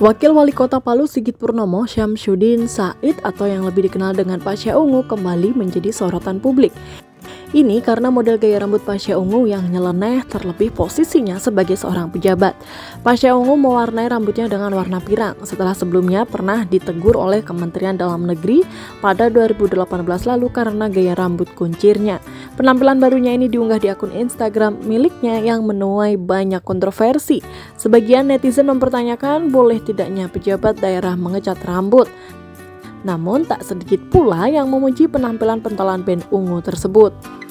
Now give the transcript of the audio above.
Wakil Wali Kota Palu Sigit Purnomo Syamsuddin Said atau yang lebih dikenal dengan Pasha Ungu kembali menjadi sorotan publik. Ini karena model gaya rambut Pasha Ungu yang nyeleneh, terlebih posisinya sebagai seorang pejabat. Pasha Ungu mewarnai rambutnya dengan warna pirang setelah sebelumnya pernah ditegur oleh Kementerian Dalam Negeri pada 2018 lalu karena gaya rambut kuncirnya. Penampilan barunya ini diunggah di akun Instagram miliknya yang menuai banyak kontroversi. Sebagian netizen mempertanyakan boleh tidaknya pejabat daerah mengecat rambut. Namun tak sedikit pula yang memuji penampilan pentolan band ungu tersebut.